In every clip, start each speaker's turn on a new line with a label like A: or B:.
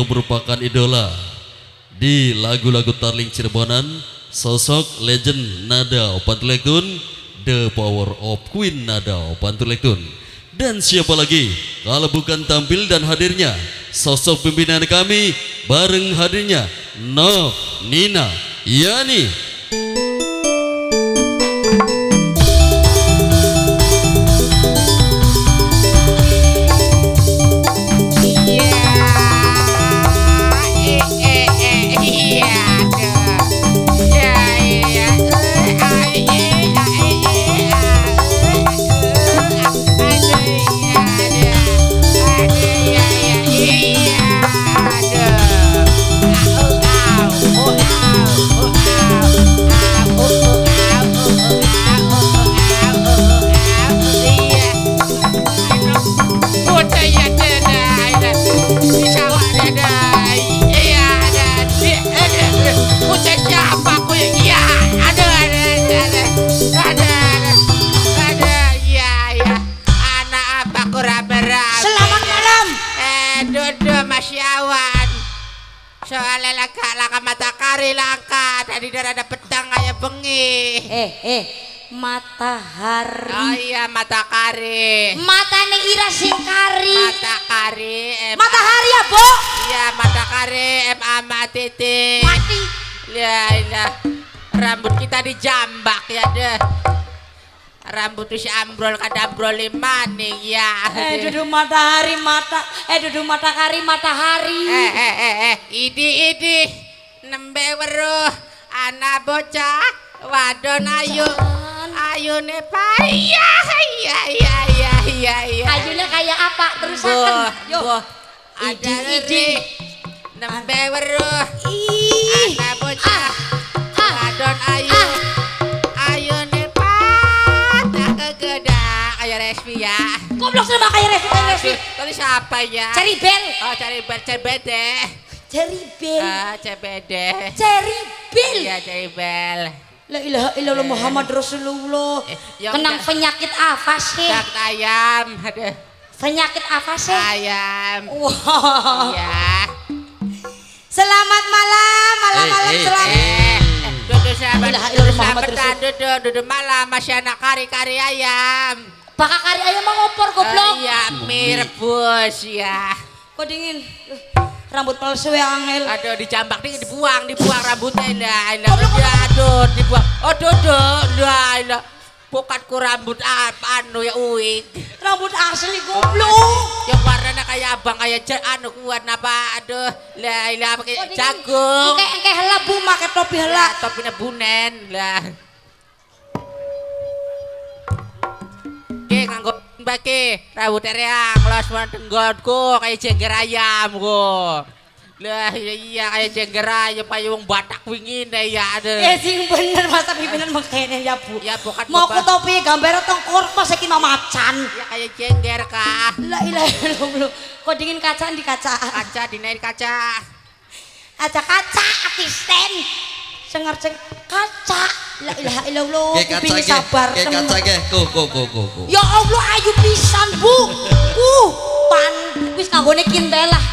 A: merupakan idola di lagu-lagu Tarling Cirebonan, sosok legend Nada Pantulektun, The Power of Queen Nada Pantulektun. Dan siapa lagi kalau bukan tampil dan hadirnya sosok pimpinan kami bareng hadirnya Nok Nina Yani.
B: Soalnya laka matahari langka tadi darah ada pedang kayak bengi.
C: Matahari.
B: Oh iya matahari.
C: Matane ira singkari.
B: Matahari.
C: Matahari ya, Bo?
B: Iya matahari mati.
C: Mati.
B: Ya, rambut kita dijambak ya deh. Rambut si ambrol kadambrol maning ya.
C: Duduk matahari duduk matahari.
B: Idi nembe weruh anak bocah wadon ayune payah iya.
C: Ayune kayak apa terusaken? Yo.
B: Idi nembe weruh anak bocah wadon ayune kayak Resmi ya.
C: Goblok sama kayak Resmi.
B: Tadi siapa ya?
C: Ceribel.
B: Oh, Ceribel.
C: Ceribel.
B: Iya, Ceribel.
C: La ilaha illallah Muhammad Rasulullah. Kenang penyakit apa sih?
B: Penyakit ayam. Aduh.
C: Penyakit apa sih?
B: Ayam.
C: Wow.
B: Iya.
C: Selamat malam selamat.
B: Duduk malam masih anak kari ayam.
C: Bakal kari ayam mau ngopor goblok.
B: Iya, mie rebus ya.
C: Kok dingin? Rambut palsu yang angel.
B: Aduh dijambak nih dibuang rambutnya lah. Aduh dibuang. Oh duduk lah. Pokatku rambut anu ya uik.
C: Rambut asli goblok.
B: Yang warnanya kayak abang kayak kuat apa aduh lah pakai jagung.
C: Engke hela bu make topi hela.
B: Topinya bunen lah. Nganggo baki rambut reang los tenggotku kayak jengger ayam go. Lah iya kayak jengger ayam payung Batak wingin deh ya ada.
C: Sing bener masa pimpinan mengkene ya Bu.
B: Ya bukan
C: mau ku topi gambar tengkor pas iki macan.
B: Ya kayak jengger kah.
C: La ilaha illallah. Kok dingin kacaan di kaca.
B: Kaca dinaik kaca.
C: Aja kaca atisten. Sengarceng kaca. La ilaha illallah. Kuping sabar.
A: Ke kaca ke. Ko.
C: Ya Allah ayu pisan Bu. Pan wis kanggone kintel lah.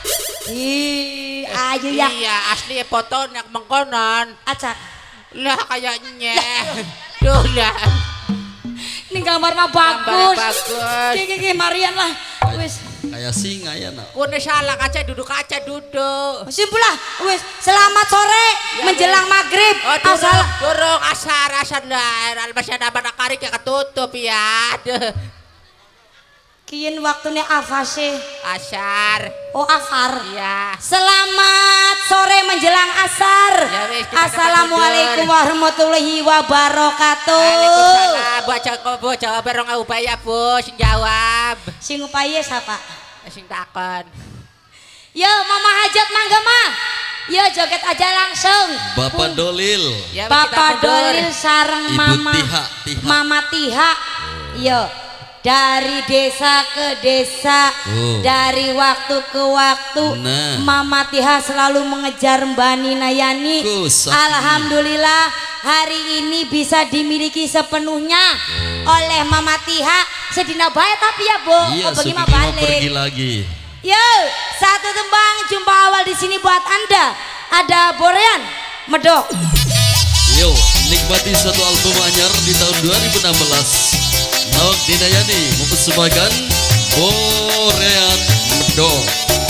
C: Ayu ya.
B: Iya asli foto nak mengkonon.
C: Aca.
B: Lah kayaknya. Duh lah.
C: Ini gambar mah bagus.
B: Bagus.
C: Kiki Marian lah. Wis.
A: Kayak singa ya nak.
B: Udah salah duduk kaca.
C: Simpul lah. Wis. Selamat sore ya, menjelang maghrib.
B: Oh durung asar lah. Masih ada kari kayak ketutup ya. Aduh.
C: Kian waktunya apa sih?
B: Asar.
C: Oh asar.
B: Ya.
C: Selamat sore menjelang asar.
B: Ya, wis,
C: Assalamualaikum warahmatullahi wabarakatuh.
B: Waalaikumsalam. Baca bareng upaya Bu, sing jawab.
C: Sing upaya siapa?
B: Sing takon.
C: Yo mama hajat mangga mah. Yo joget aja langsung.
A: Bapak Dolil.
B: Ya,
C: Bapak Dolil sareng
A: Ibu
C: Mama
A: Tiha.
C: Mama Tiha. Yo. Dari desa ke desa, dari waktu ke waktu, Mama Tiha selalu mengejar Mbak Nina Yani. Alhamdulillah hari ini bisa dimiliki sepenuhnya oleh Mama Tiha. Sedina bae tapi ya Bu,
A: iya,
C: bagaimana balik?
A: Pergi lagi.
C: Yo, satu tembang jumpa awal di sini buat Anda. Ada Borean Medok.
A: Yo, nikmati satu album anyar di tahun 2016. Nok Dinayani mempersembahkan Borean Medok.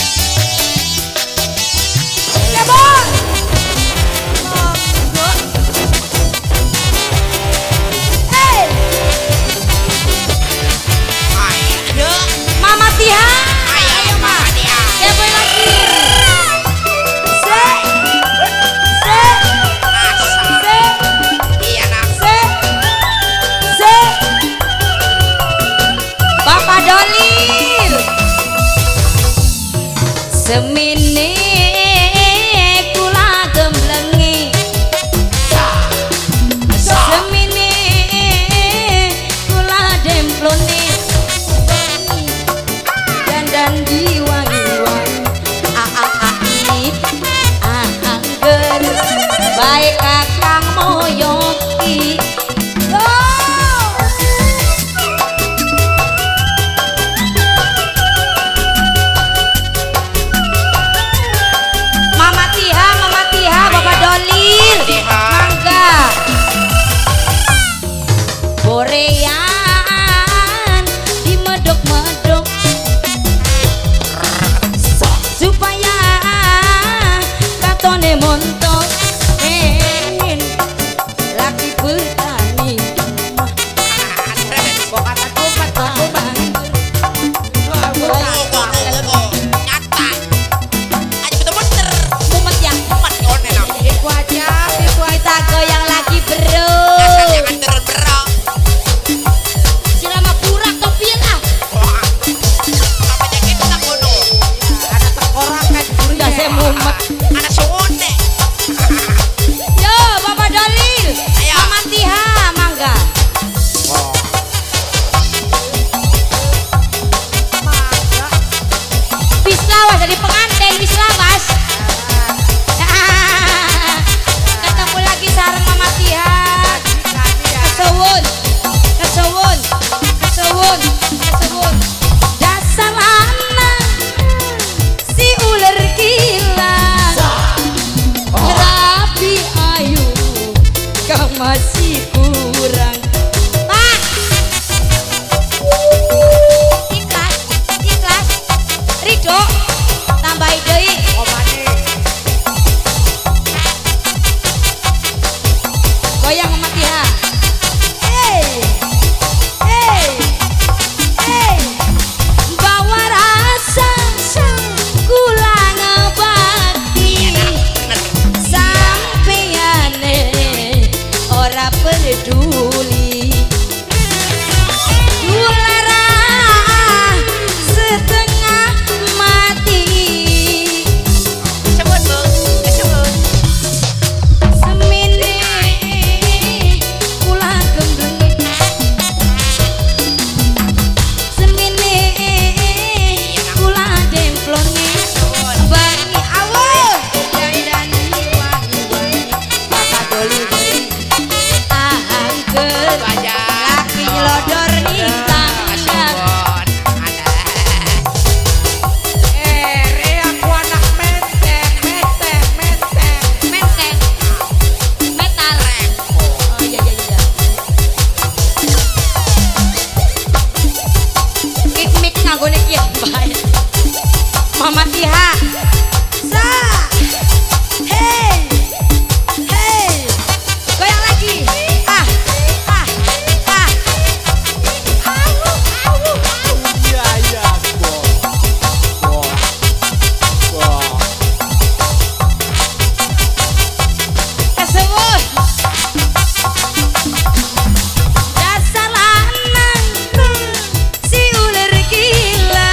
C: Ya, Bang. Hey. Mama Tiha. Ayo, Mama Tiha. Ya, boy lagi. Bapak Dolil semini kula gemblengi semini kula demploni dan diwangi-wangi angger baik kakang moyoki. Mangga Borean di medok-medok supaya katone montok laki bertani kok kata kumat nyata aja bener-bener kumat yang kumat onen iku aja kita goyang lagi bro. Jangan turun bro. Silama pura kopian ah. Namanya kita kono. Ada terkorak kan udah saya mumet. Ada sunde. Yo Bapak Dolil. Mama Tiha mangga. Bis lawas dari pengantin bis lawas. Ketemu lagi sareng Mama Tiha. Kesewun. Dasar anak si ular gila. Rapi ayu kau masih kurang. Pak. Ikhlas. Ridho tambahi deui. Goyang Mama Tiha. Bawa rasa kula ngebakti sampeyane ora peduli dulara setengah mati semini kula gembleng semini kula demploni bani awal dan wangi-wangi Bapak Dolil angker laki lodor nih tangga aku anak menteng metal oh iya mik nganggone kieu bae Mama Tiha sa hey goyang lagi kesewut dasar lanang si ular gila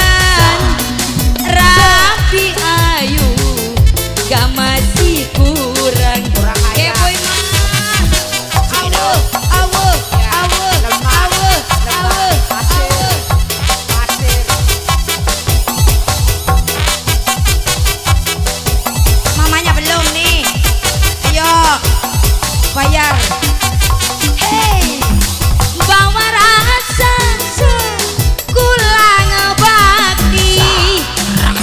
C: rapi ayu gak masih kurang keboy mah awuh mamanya belum nih ayo bayar bawa rasa kula ngebakti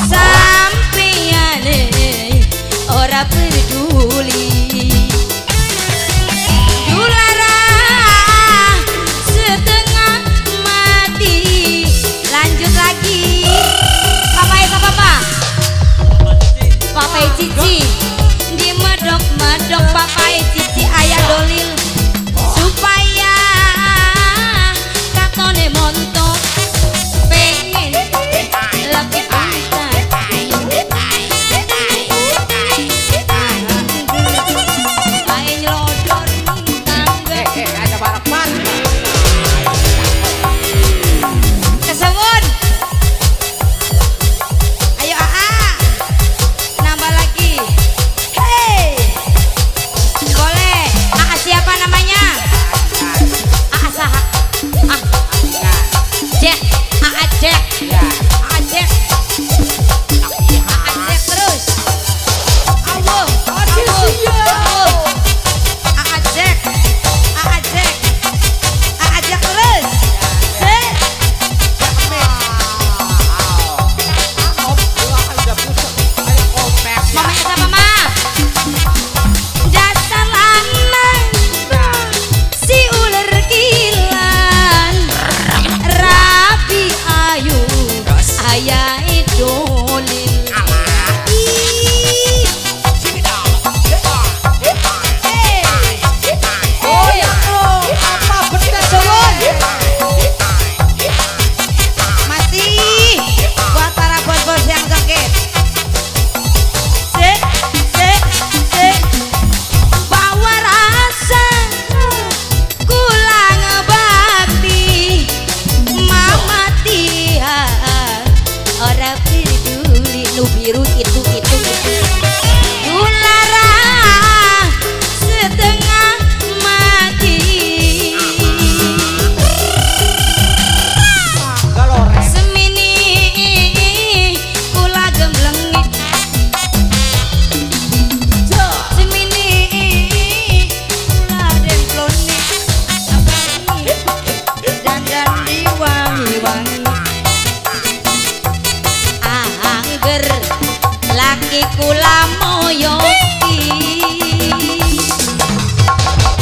C: niki kula moyoki.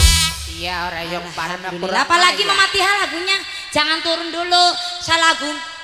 B: Iya ora yang parah.
C: Apalagi Mama Tiha lagunya jangan turun dulu. Salagu